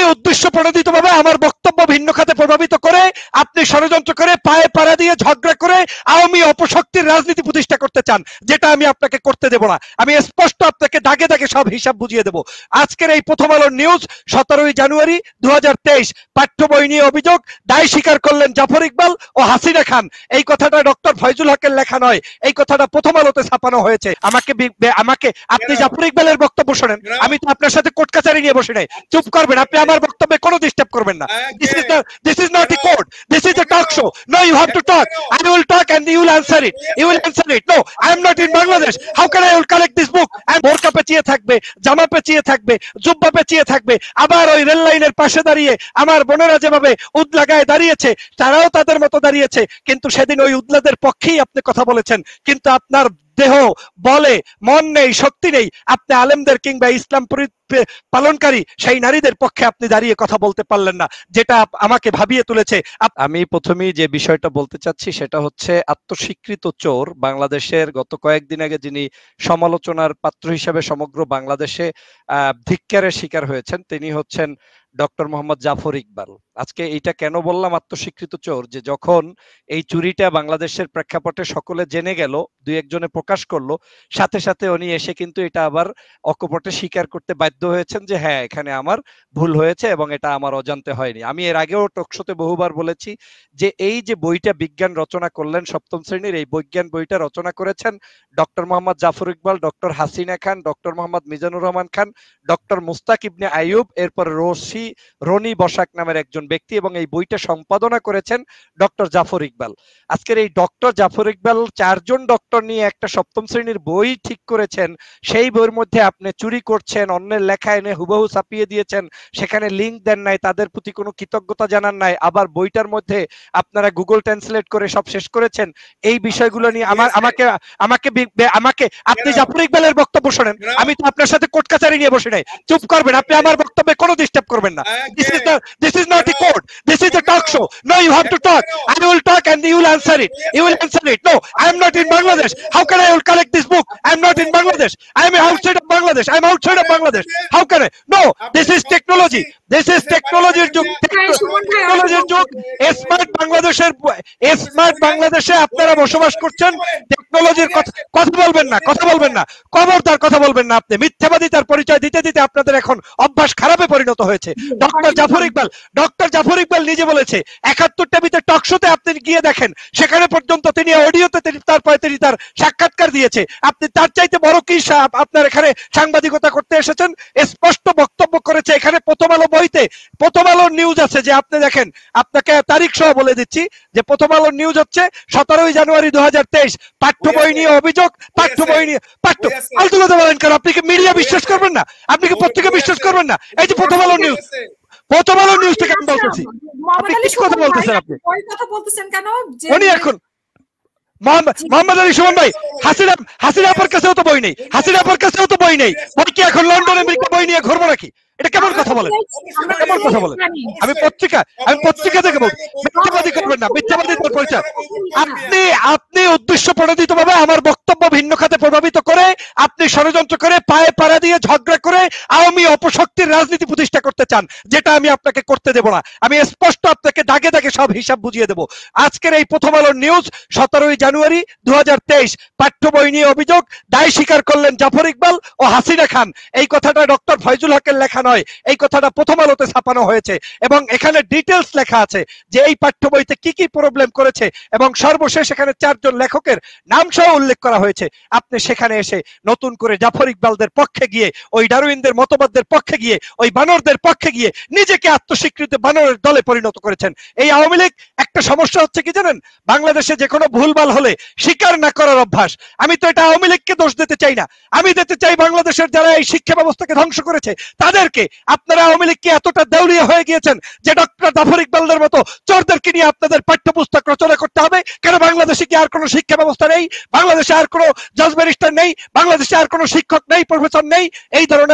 উদ্দেশ্য প্রণোদিতভাবে আমার বক্তব্য ভিন্ন খাতে প্রভাবিত করে আপনি ষড়যন্ত্র করে পায়ে পাড়া দিয়ে ঝগড়া করে আওয়ামী অপশক্তির রাজনীতি প্রতিষ্ঠা করতে চান, যেটা আমি আপনাকে করতে দেব না। আমি স্পষ্ট আপনাকে দাগে দাগে সব হিসাব বুঝিয়ে দেব। আজকের এই প্রথম আলোর নিউজ 17 জানুয়ারি 2023 পাঠ্য বই নিয়ে অভিযোগ, দায় স্বীকার করলেন জাফর ইকবাল ও হাসিনা খান। এই কথাটা ডক্টর ফয়জুল হকের লেখা নয়, এই কথাটা প্রথম আলোতে ছাপানো হয়েছে। আমাকে আপনি জাফর ইকবালের বক্তব্য শোনেন, আমি তো আপনার সাথে কোর্ট কাছারি নিয়ে বসে নাই। চুপ করবেন, আপনি আমার বক্তব্যে কোনো ডিস্টার্ব করবেন না। This is not a court, this is a talk show. No, you have to talk. I will talk and you will answer it. You will answer it. No, I am not in Bangladesh. How can I will collect this book? And বোরকা পেঁচিয়ে থাকবে, জামা পেঁচিয়ে থাকবে, জুব্বা পেঁচিয়ে থাকবে, আবার ওই রেল লাইনের পাশে দাঁড়িয়ে আমার বোনেরা যেভাবে উদলা গায়ে দাঁড়িয়েছে তারাও তাদের মতো দাঁড়িয়েছে, কিন্তু সেদিন ওই উদলাদের পক্ষেই আপনি কথা বলেছেন, কিন্তু আপনার দেহ বলে মন নেই, শক্তি নেই। আপনি আলেমদের কিংবা ইসলাম পালনকারী সেই নারীদের পক্ষে আপনি দাঁড়িয়ে কথা বলতে পারলেন না, যেটা আমাকে ভাবিয়ে তুলেছে। আমি প্রথমেই যে বিষয়টা বলতে চাচ্ছি সেটা হচ্ছে আত্মস্বীকৃত চোর বাংলাদেশের গত কয়েকদিন আগে যিনি সমালোচনার পাত্র হিসেবে সমগ্র বাংলাদেশে ধিক্কারের শিকার হয়েছেন, তিনি হচ্ছেন ডক্টর মোহাম্মদ জাফর ইকবাল। আজকে এইটা কেন বললাম আত্মস্বীকৃত চোর, যে যখন এই চুরিটা বাংলাদেশের প্রেক্ষাপটে সকলে জেনে গেল, দুই একজনে প্রকাশ করলো, সাথে সাথে উনি এসে কিন্তু এটা আবার অকপটে স্বীকার করতে বাধ্য হয়েছেন যে হ্যাঁ এখানে আমার ভুল হয়েছে এবং এটা আমার অজান্তে হয়নি। আমি এর আগেও টকশোতে বহুবার বলেছি যে এই যে বইটা বিজ্ঞান রচনা করলেন সপ্তম শ্রেণীর, এই বিজ্ঞান বইটা রচনা করেছেন doctor Mohammad Zafar Iqbal, doctor Hasina Khan, doctor Mohammad Mizanur Rahman Khan, doctor Mushtaq Ibne Ayub, এরপর রনি বসাক নামের একজন ব্যক্তি, এবং এই বইটা সম্পাদনা করেছেন ডক্টর জাফর ইকবাল। আজকের এই ডক্টর জাফর ইকবাল 4 জন ডক্টর নিয়ে একটা সপ্তম শ্রেণীর বই ঠিক করেছেন, সেই বইয়ের মধ্যে আপনি চুরি করছেন, অন্যের লেখা এনে হুবহু ছাপিয়ে দিয়েছেন, সেখানে লিঙ্ক দেন নাই, তাদের প্রতি কোনো কৃতজ্ঞতা জানান নাই, আবার বইটার মধ্যে আপনারা গুগল ট্রান্সলেট করে সব শেষ করেছেন। এই বিষয়গুলো নিয়ে আমাকে আপনি জাফর ইকবালের বক্তব্য শোনেন, আমি তো আপনার সাথে কোর্ট কাছারি নিয়ে বসে নাই। চুপ করবেন, আপনি আমার বক্তব্যে কোনো ডিস্টার্ব করবেন না। This is not a court, this is a talk show. No, you have to talk. I will talk and you will answer it. You will answer it. No, I am not in Bangladesh. How can I will collect this book? I am not in Bangladesh. I am outside of Bangladesh. I am outside of Bangladesh. How can I? No, this is technology. This is technology যুগ, টেকনোলজির যুগ। Smart বাংলাদেশে আপনারা বসবাস করছেন, টেকনোলজির কথা বলবেন না, কথা বলবেন না, খবরদার কথা বলবেন না। আপনি মিথ্যাবাদিতার পরিচয় দিতে দিতে আপনাদের এখন অভ্যাস খারাপে পরিণত হয়েছে। ডক্টর জাফর ইকবাল নিজে বলেছে 71 টিভিতে টকশোতে আপনি গিয়ে দেখেন, সেখানে পর্যন্ত তিনি অডিওতে তারপরে তিনি তার সাক্ষাৎকার দিয়েছে। আপনি তার চাইতে বড় কি আপনার এখানে সাংবাদিকতা করতে এসেছেন? স্পষ্ট বক্তব্য করেছে এখানে প্রথম আলো বইতে, প্রথম আলোর নিউজ আছে, যে আপনি দেখেন, আপনাকে তারিখ সহ বলে দিচ্ছি যে প্রথম আলোর নিউজ হচ্ছে 17 জানুয়ারি 2023 পাঠ্য বই নিয়ে অভিযোগ, ফালতু কথা বলেন কেন? আপনি কি মিডিয়া বিশ্বাস করবেন না? আপনি কি পত্রিকা বিশ্বাস করবেন না? এই যে প্রথম আলোর নিউজ থেকে আমি বলতেছি, আপনি কি কথা বলতেছেন? আপনি কথা বলতেছেন কেন? উনি এখন মোহাম্মদ আলী সুমন ভাই, হাসিনা আপার কাছেও তো বই নেই, বই কি এখন লন্ডন আমেরিকা বই নিয়ে ঘুরবো নাকি? এটা কেমন কথা বলেন? কেমন কথা বলেন? আমি পত্রিকা থেকে বলছি, মিথ্যাবাদী করবেন না, মিথ্যাবাদীর পরিচয়। আপনি উদ্দেশ্য প্রণোদিতভাবে আমার বক্তব্য ভিন্ন খাতে প্রভাবিত করে আপনি ষড়যন্ত্র করে পায়ে পাড়া দিয়ে ঝগড়া করে আওয়ামী অপশক্তির রাজনীতি প্রতিষ্ঠা করতে চান, যেটা আমি আপনাকে করতে দেব না। আমি স্পষ্ট আপনাকে দাগে দাগে সব হিসাব বুঝিয়ে দেব। আজকের এই প্রথম আলোর নিউজ 17 জানুয়ারি 2023 পাঠ্য বই নিয়ে অভিযোগ, দায় স্বীকার করলেন জাফর ইকবাল ও হাসিনা খান। এই কথাটা ডক্টর ফয়জুল হকের লেখা নয়, এই কথাটা প্রথম আলোতে ছাপানো হয়েছে, এবং এখানে ডিটেলস লেখা আছে যে এই পাঠ্য বইতে কি কি প্রবলেম করেছে, এবং সর্বশেষ এখানে 4 জন লেখকের নাম সহ উল্লেখ করা হয়েছে। আপনি সেখানে এসে নতুন করে জাফর ইকবালদের পক্ষে গিয়ে, ওই ডারউইনদের মতবাদদের পক্ষে গিয়ে, ওই বানরদের পক্ষে গিয়ে নিজেকে আত্মস্বীকৃত বানরের দলে পরিণত করেছেন। এই আওয়ামী লীগ একটা সমস্যা হচ্ছে কি জানেন? বাংলাদেশে যে কোনো ভুলভাল হলে স্বীকার না করার অভ্যাস। আমি তো এটা আওয়ামী লীগকে দোষ দিতে চাই না, আমি দিতে চাই বাংলাদেশের যারা এই শিক্ষা ব্যবস্থাকে ধ্বংস করেছে তাদেরকে। আপনারা আওয়ামী লীগকে এতটা দেউলিয়া হয়ে গিয়েছেন যে ডক্টর জাফর ইকবালদের মতো চোরদেরকে নিয়ে আপনাদের পাঠ্যপুস্তক রচনা করতে হবে কেন? বাংলাদেশে কি আর কোনো শিক্ষা ব্যবস্থা নেই? বাংলাদেশে আর কোনো জজ ব্যারিস্টার নেই? বাংলাদেশে আর কোনো শিক্ষক নেই, প্রফেসর নেই? এই ধরনের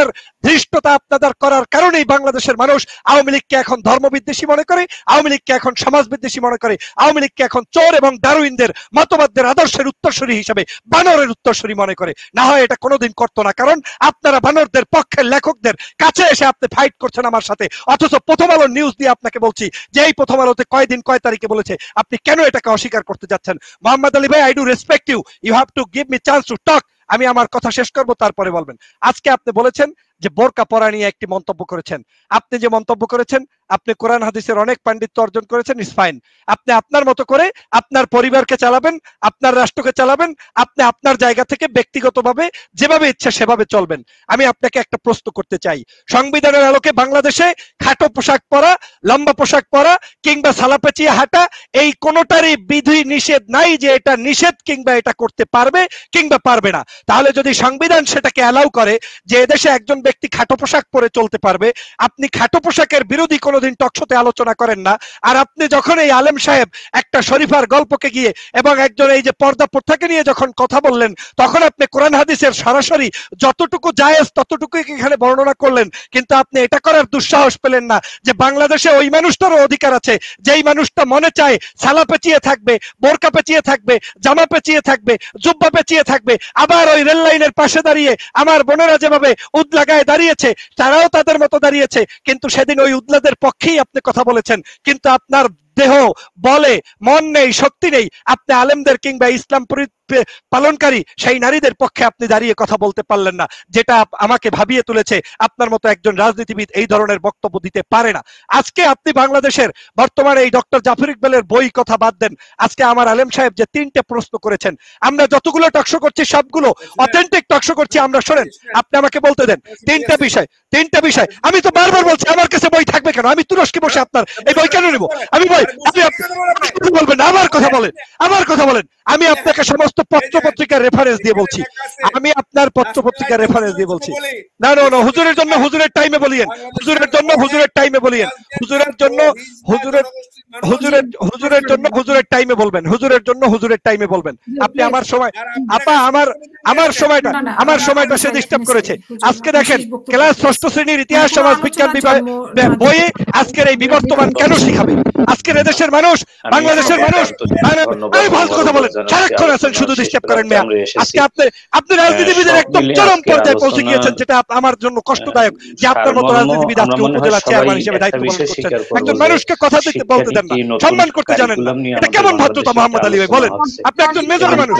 ধৃষ্টতা আপনাদের করার কারণেই বাংলাদেশের মানুষ আওয়ামী লীগকে এখন ধর্মবিদ্বেষী মনে করে, আওয়ামী লীগকে এখন সমাজবিদ্বেষী মনে করে, আওয়ামী লীগকে এখন চোর এবং ডারউইনদের মতবাদদের আদর্শের উত্তরসূরি হিসেবে বানরের উত্তরসূরি মনে করে। না হয় এটা কোনোদিন করতো না, কারণ আপনারা বানরদের পক্ষের লেখকদের কাছে এসে আপনি ফাইট করছেন আমার সাথে। অথচ প্রথম আলোর নিউজ দিয়ে আপনাকে বলছি যে এই প্রথম আলোতে কয় দিন কয় তারিখে বলেছে, আপনি কেন এটাকে অস্বীকার করতে যাচ্ছেন? মোহাম্মদ আলী ভাই, I do respect you, you have to give me chance to talk. আমি আমার কথা শেষ করব, তারপরে বলবেন। আজকে আপনি বলেছেন যে বোরকা পরা নিয়ে একটি মন্তব্য করেছেন। আপনি যে মন্তব্য করেছেন, আপনি কোরআন হাদিসের অনেক পাণ্ডিত্য অর্জন করেছেন, ইজ ফাইন। আপনি আপনার মতো করে আপনার পরিবারকে চালাবেন, আপনার রাষ্ট্রকে চালাবেন, আপনি আপনার জায়গা থেকে ব্যক্তিগতভাবে যেভাবে ইচ্ছা সেভাবে চলবেন। আমি আপনাকে একটা প্রশ্ন করতে চাই, সংবিধানের আলোকে বাংলাদেশে খাটো পোশাক পরা, লম্বা পোশাক পরা কিংবা সালা পেঁচিয়ে হাঁটা, এই কোনোটারই বিধি নিষেধ নাই যে এটা নিষেধ কিংবা এটা করতে পারবে কিংবা পারবে না। তাহলে যদি সংবিধান সেটাকে অ্যালাউ করে যে এদেশে একজন ব্যক্তি খাটো পোশাক পরে চলতে পারবে, আপনি খাটো পোশাকের বিরোধী কোনোদিন টকশোতে আলোচনা করেন না। আর আপনি যখন এই আলেম সাহেব একটা শরীফার গল্পকে গিয়ে এবং একজন এই যে পর্দা প্রথাকে নিয়ে যখন কথা বললেন, তখন আপনি কোরআন হাদিসের সরাসরি যতটুকু জায়েজ ততটুকুই এখানে বর্ণনা করলেন, কিন্তু আপনি এটা করার দুঃসাহস পেলেন না যে বাংলাদেশে ওই মানুষটারও অধিকার আছে, যেই মানুষটা মনে চায় সালা পেঁচিয়ে থাকবে, বোরকা পেঁচিয়ে থাকবে, জামা পেঁচিয়ে থাকবে, জুব্বা পেঁচিয়ে থাকবে, আবার ওই রেল লাইনের পাশে দাঁড়িয়ে আমার বোনেরা যেভাবে উদলাগায় দাঁড়িয়েছে তারাও তাদের মতো দাঁড়িয়েছে। কিন্তু সেদিন ওই উদলাদের পক্ষেই আপনি কথা বলেছেন, কিন্তু আপনার দেহ বলে মন নেই, শক্তি নেই, আপনি আলেমদের কিংবা ইসলাম পালনকারী সেই নারীদের পক্ষে আপনি দাঁড়িয়ে কথা বলতে পারলেন না, যেটা আমাকে ভাবিয়ে তুলেছে। আপনার মতো একজন রাজনীতিবিদ এই ধরনের বক্তব্য দিতে পারে না। আজকে আপনি বাংলাদেশের বর্তমানে এই ডক্টর জাফর ইকবালের বই কথা বাদ দেন, আজকে আমার আলেম সাহেব যে 3টে প্রশ্ন করেছেন, আমরা যতগুলো টকশো করছি সবগুলো অথেন্টিক টকশো করছি আমরা। শোনেন, আপনি আমাকে বলতে দেন 3টা বিষয়, 3টা বিষয়। আমি তো বারবার বলছি আমার কাছে বই থাকবে কেন, আমি তুরস্কে বসে আপনার এই বই কেন নেব? আমি বই আপনি বলবেন না, আমার কথা বলেন, আমার কথা বলেন। আমি আপনাকে সমস্ত পত্র পত্রিকার রেফারেন্স দিয়ে বলছি, আমি আপনার পত্র পত্রিকার রেফারেন্স দিয়ে বলছি। না না না, হুজুরের জন্য হুজুরের টাইমে বলিয়েন, হুজুরের জন্য হুজুরের টাইমে বলিয়েন, হুজুরের জন্য হুজুরের হুজুরের হুজুরের জন্য হুজুরের টাইমে বলবেন, হুজুরের জন্য হুজুরের টাইমে বলবেন। আপনি আমার সময়, আপা আমার সময়টা সে ডিস্টার্ব করেছে। আজকে দেখেন ক্লাস 6ষ্ঠ শ্রেণীর ইতিহাস সমাজ বিজ্ঞান বইয়ে আজকের এই বিবর্তমান কেন শিখাবে? আজকের এদেশের মানুষ, বাংলাদেশের মানুষ, আমি ভালো কথা বলেন, সারাক্ষণ আছেন শুধু ডিস্টার্ব করেন মেয়া। আজকে আপনি রাজনীতিবিদের একদম চরম পর্যায়ে পৌঁছে গিয়েছেন, যেটা আমার জন্য কষ্টদায়ক যে আপনার মতো রাজনীতিবিদ আজকে উপজেলা চেয়ারম্যান হিসেবে দায়িত্ব পালন করছেন। একজন মানুষকে কথা দিতে বলতে দেন না, সম্মান করতে জানেন না, এটা কেমন ভদ্রতা মোহাম্মদ আলী ভাই বলেন? আপনি একজন মেজর মানুষ,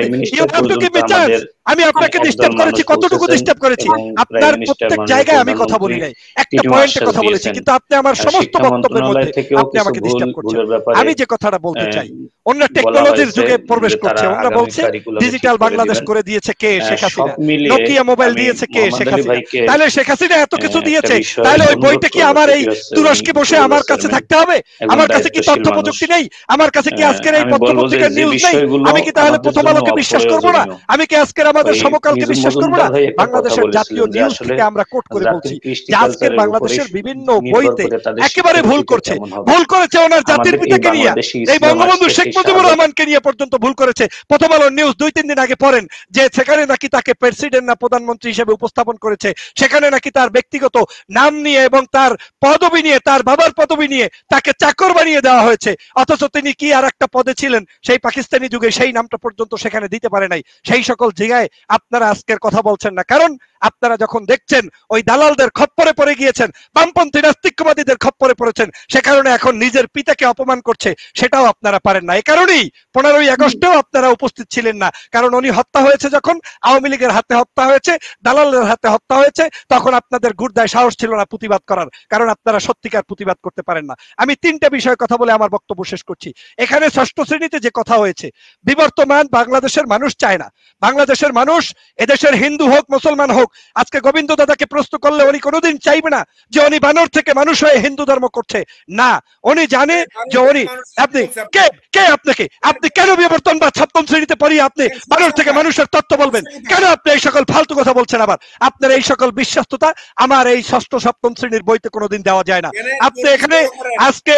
আমি আপনাকে ডিস্টার্ব করেছি, কতটুকু ডিস্টার্ব করেছি? আপনার প্রত্যেক জায়গায় আমি কথা বলি নাই, একটা পয়েন্টে কথা বলেছি, কিন্তু আপনি আমার সমস্ত বক্তব্যের মধ্যে আপনি আমাকে ডিস্টার্ব করছেন। আমি যে কথাটা বলতে চাই, অন্য টেকনোলজির যুগে প্রবেশ করছে, ওরা বলছে ডিজিটাল বাংলাদেশ করে দিয়েছে কে? শেখ হাসিনা। নোকিয়া মোবাইল দিয়েছে কে? শেখ হাসিনা। তাহলে শেখ হাসিনা এত কিছু দিয়েছে, তাহলে ওই বইটা কি আমার এই তুরস্কে বসে আমার কাছে থাকতে হবে? আমার কাছে কি তথ্য প্রযুক্তি নেই? আমার কাছে কি আজকের এই পত্র পত্রিকার নিউজ নেই? আমি কি তাহলে প্রথম আলোকে বিশ্বাস করবো না? আমি কি আজকের আমাদের সমকালকে বিশ্বাস করবো না? বাংলাদেশের জাতীয় নিউজ থেকে আমরা কোট করে বলছি যে আজকের বাংলাদেশের বিভিন্ন বইতে একেবারে ভুল করছে, ভুল করেছে ওনার জাতির পিতাকে নিয়ে, এই বঙ্গবন্ধু শেখ মুজিবুর রহমানকে নিয়ে পর্যন্ত ভুল করেছে। প্রথম আলোর নিউজ 2-3 দিন আগে পড়েন যে সেখানে নাকি তাকে প্রেসিডেন্ট না প্রধানমন্ত্রী হিসেবে উপস্থাপন করেছে, সেখানে নাকি তার ব্যক্তিগত নাম নিয়ে এবং তার পদবি নিয়ে, তার বাবার পদবি নিয়ে তাকে চাকর বানিয়ে দেওয়া হয়েছে, অথচ তিনি কি আর একটা পদে ছিলেন সেই পাকিস্তানি যুগে, সেই নামটা পর্যন্ত সেখানে দিতে পারে নাই। সেই সকল জায়গায় আপনারা আজকের কথা বলছেন না, কারণ আপনারা যখন দেখছেন ওই দালালদের খপ্পরে পড়ে গিয়েছেন, বামপন্থী নাস্তিকবাদীদের খপ্পরে পড়েছেন, সে কারণে এখন নিজের পিতাকে অপমান করছে, সেটাও আপনারা পারেন না। এই কারণেই 15ই আগস্টেও আপনারা উপস্থিত ছিলেন না, কারণ উনি হত্যা হয়েছে যখন, আওয়ামী লীগের হাতে হত্যা হয়েছে, দালালের হাতে হত্যা হয়েছে, তখন আপনাদের গুর্দায় সাহস ছিল না প্রতিবাদ করার, কারণ আপনারা সত্যিকার প্রতিবাদ করতে পারেন না। আমি 3টে বিষয়ে কথা বলে আমার বক্তব্য শেষ করছি। এখানে 6ষ্ঠ শ্রেণীতে যে কথা হয়েছে, বিবর্তমান বাংলাদেশের মানুষ চায় না। বাংলাদেশের মানুষ এদেশের হিন্দু হোক মুসলমান হোক, আজকে গোবিন্দ দাদাকে প্রশ্ন করলে উনি কোনোদিন চাইবে না যে উনি বানর থেকে মানুষ হয়ে হিন্দু ধর্ম করছে না। উনি জানে যে উনি, আপনি কে কে আপনাকে, আপনি কেন বিবর্তন বা 7ম শ্রেণীতে পড়িয়ে আপনি বানর থেকে মানুষের তত্ত্ব বলবেন? কেন আপনি এই সকল ফালতু কথা বলছেন? আবার আপনার এই সকল বিশ্বস্ততা আমার এই 6ষ্ঠ 7ম শ্রেণীর বইতে কোনোদিন দেওয়া যায় না। আপনি এখানে আজকে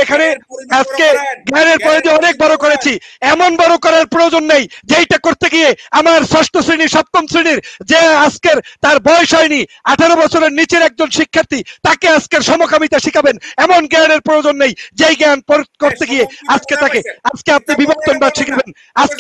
জ্ঞানের পরিধি অনেক বড় করেছি, এমন বড় করার প্রয়োজন নেই যেইটা করতে গিয়ে আমার 6ষ্ঠ শ্রেণী 7ম শ্রেণীর যে আজকের তার বয়স হয়নি, 18 বছরের নিচের একজন শিক্ষার্থী, তাকে আজকের সমকামিতা শিখাবেন এমন জ্ঞানের প্রয়োজন নেই, যেই জ্ঞান করতে গিয়ে আজকে আপনি বিবর্তনবাদ শিখাবেন।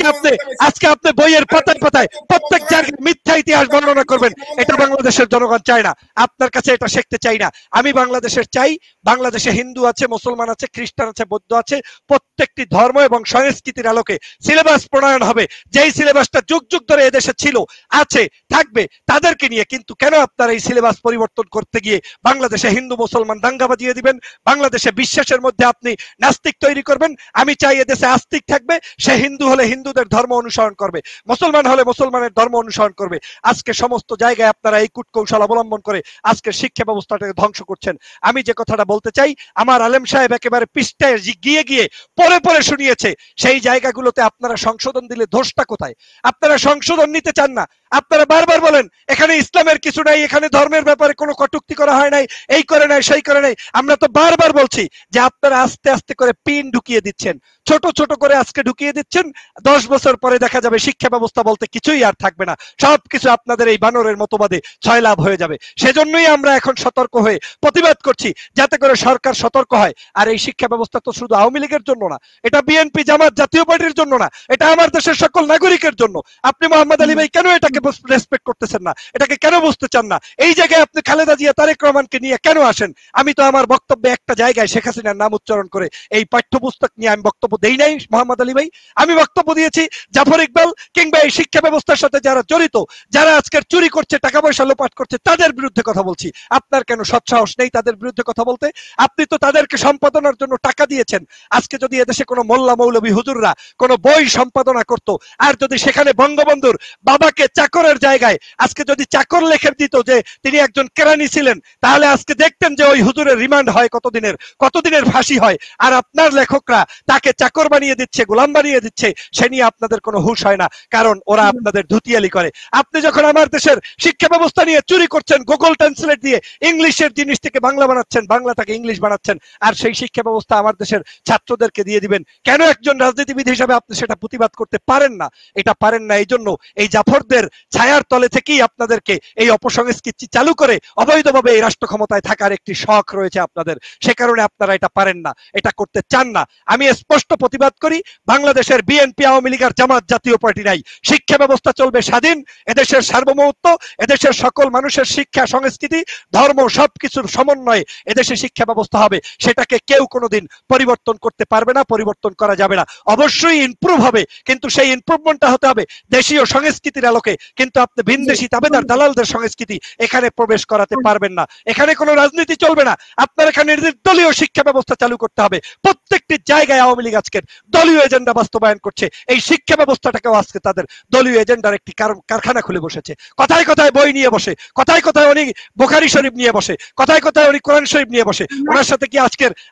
আজকে আপনি বইয়ের পাতায় পাতায় প্রত্যেক জায়গায় মিথ্যা ইতিহাস বর্ণনা করবেন। এটা বাংলাদেশের জনগণ চায় না, আপনার কাছে এটা শিখতে চাই না। আমি বাংলাদেশের চাই, বাংলাদেশে হিন্দু আছে, মুসলমান আছে, খ্রিস্টান আছে, বৌদ্ধ আছে, প্রত্যেকটি ধর্ম এবং সংস্কৃতির আলোকে সিলেবাস প্রণয়ন হবে, যেই সিলেবাসটা যুগ যুগ ধরে এদেশে ছিল, আছে, থাকবে, তাদেরকে নিয়ে। কিন্তু কেন আপনারা এই সিলেবাস পরিবর্তন করতে গিয়ে বাংলাদেশে হিন্দু মুসলমান দাঙ্গা বাজিয়ে দিবেন? বাংলাদেশে বিশ্বাসের মধ্যে আপনি নাস্তিক তৈরি করবেন। আমি চাই এদেশে আস্তিক থাকবে, সে হিন্দু হলে হিন্দুদের ধর্ম অনুসরণ করবে, মুসলমান হলে মুসলমানের ধর্ম অনুসরণ করবে। আজকে সমস্ত জায়গায় আপনারা এই কূটকৌশল অবলম্বন করে আজকে শিক্ষা ব্যবস্থাটাকে ধ্বংস করছেন। আমি যে কথাটা বলতে চাই, আমার আলেম সাহেব একেবারে পৃষ্ঠায় গিয়ে গিয়ে পরে পরে শুনিয়েছে, সেই জায়গাগুলোতে আপনারা সংশোধন দিলে দোষটা কোথায়? আপনারা সংশোধন নিতে চান না, আপনারা বারবার বলেন এখানে ইসলামের কিছু নাই, এখানে ধর্মের ব্যাপারে কোনো কটূক্তি করা হয় নাই, এই করে নাই, সেই করে নাই। আমরা তো বারবার বলছি যে আপনারা আস্তে আস্তে করে পিন ঢুকিয়ে দিচ্ছেন, ছোট ছোট করে আজকে ঢুকিয়ে দিচ্ছেন, 10 বছর পরে দেখা যাবে শিক্ষা ব্যবস্থা বলতে কিছুই আর থাকবে না, সবকিছু আপনাদের এই বানরের মতবাদে ছয়লাভ হয়ে যাবে। সেজন্যই আমরা এখন সতর্ক হয়ে প্রতিবাদ করছি, যাতে করে সরকার সতর্ক হয়। আর এই শিক্ষা ব্যবস্থা তো শুধু আওয়ামী লীগের জন্য না, এটা বিএনপি জামাত জাতীয় পার্টির জন্য না, এটা আমার দেশের সকল নাগরিকের জন্য। আপনি মোহাম্মদ আলী ভাই কেন এটাকে রেসপেক্ট করতেছেন না? এটাকে কেন বুঝতে চান না? এই জায়গায় আপনি খালেদা জিয়া তারেক রহমানকে নিয়ে কেন আসেন? আমি তো আমার বক্তব্যে একটা জায়গায় শেখ হাসিনার নাম উচ্চারণ করে এই পাঠ্যপুস্তক নিয়ে আমি বক্তব্য দেই নাই মোহাম্মদ আলী ভাই। আমি বক্তব্য দিয়েছি জাফর ইকবাল কিংবা এই শিক্ষা ব্যবস্থার সাথে যারা জড়িত, যারা আজকের চুরি করছে, টাকা পয়সা লোপাট করছে, তাদের বিরুদ্ধে কথা বলছি। আপনার কেন সৎসাহস নেই তাদের বিরুদ্ধে কথা বলতে? আপনি তো তাদেরকে সম্পাদনার জন্য টাকা দিয়েছেন। আজকে যদি এদেশে কোনো মোল্লা মৌলভী হুজুররা কোনো বই সম্পাদনা করত, আর যদি সেখানে বঙ্গবন্ধুর বাবাকে চাকরের জায়গায় আজকে যদি চাকর লেখে দিত যে তিনি একজন কেরানি ছিলেন, তাহলে আজকে দেখতেন যে ওই হুজুরের রিমান্ড হয় কতদিনের ফাঁসি হয়। আর আপনার লেখকরা তাকে চাকর বানিয়ে দিচ্ছে, গোলাম বানিয়ে দিচ্ছে, সে নিয়ে আপনাদের কোনো হুঁশ হয় না, কারণ ওরা আপনাদের ধুতিয়ালি করে। আপনি যখন আমার দেশের শিক্ষা ব্যবস্থা নিয়ে চুরি করছেন, গুগল ট্রান্সলেট দিয়ে ইংলিশের জিনিস থেকে বাংলা বানাচ্ছেন, বাংলাটাকে ইংলিশ বানাচ্ছেন, আর সেই শিক্ষা ব্যবস্থা আমার দেশের ছাত্রদেরকে দিয়ে দিবেন, কেন একজন রাজনীতিবিদ হিসাবে আপনি সেটা প্রতিবাদ করতে পারেন না? এটা পারেন না, এই জন্য এই জাফরদের ছায়ার তলে থেকেই আপনাদেরকে এই অপসংস্কৃতি চালু করে অবৈধভাবে এই রাষ্ট্র ক্ষমতায় থাকার একটি শখ রয়েছে আপনাদের, সে কারণে আপনারা এটা পারেন না, এটা করতে চান না। আমি স্পষ্ট প্রতিবাদ করি, বাংলাদেশের বিএনপি, আওয়ামী লীগ আর জামাত জাতীয় পার্টি নাই। শিক্ষা ব্যবস্থা চলবে স্বাধীন, এদেশের সার্বভৌমত্ব, এদেশের সকল মানুষের শিক্ষা, সংস্কৃতি, ধর্ম সবকিছুর সমন্বয়ে এদেশে শিক্ষা ব্যবস্থা হবে, সেটাকে কেউ কোনোদিন পরিবর্তন করতে পারবে না, পরিবর্তন করা যাবে না। অবশ্যই ইমপ্রুভ হবে, কিন্তু সেই ইমপ্রুভমেন্টটা হতে হবে দেশীয় সংস্কৃতির আলোকে। কিন্তু আপনি ভিনদেশি তাবেদার দালালদের সংস্কৃতি এখানে প্রবেশ করাতে পারবেন না, এখানে কোনো রাজনীতি চলবে না। আপনার এখানে দলীয় শিক্ষা ব্যবস্থা চালু করতে হবে। প্রত্যেকটি জায়গায় আওয়ামী লীগ আজকের দলীয় এজেন্ডা বাস্তবায়ন করছে, এই শিক্ষা ব্যবস্থাটাকেও আজকে তাদের দলীয় এজেন্ডার একটি কারখানা খুলে বসেছে। কথায় কথায় বই নিয়ে বসে, কথায় কথায় উনি বুখারী শরীফ নিয়ে বসে, কথায় কথায় উনি কোরআন শরীফ নিয়ে বসে। ওনার সাথে কি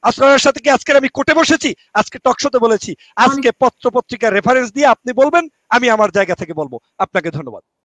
আজকের আমি কোর্টে বসেছি, আজকে টকশোতে বলেছি, আজকে পত্র পত্রিকার রেফারেন্স দিয়ে আপনি বলবেন, আমি আমার জায়গা থেকে বলবো। আপনাকে ধন্যবাদ।